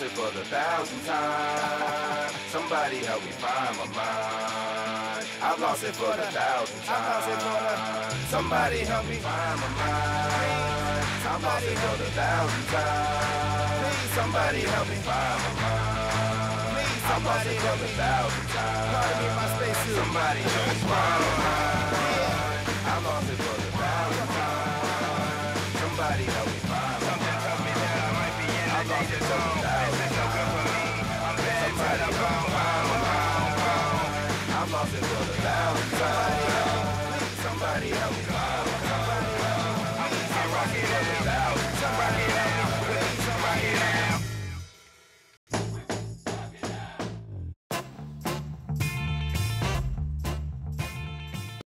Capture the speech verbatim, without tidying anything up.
lost it for the thousandth time. Somebody help me find my mind. I've lost it for the thousandth time. Somebody help me find my mind. I've lost it for the thousandth time. Please, somebody help me find my mind. I've lost it for the thousandth time. Somebody help me find my mind. I've lost it for the thousandth time. Somebody help me find my mind. I've lost it for the thousandth time. Somebody help me find my mind. I've lost it for the thousandth time. Somebody help me find my mind. I rock it for the thousandth time.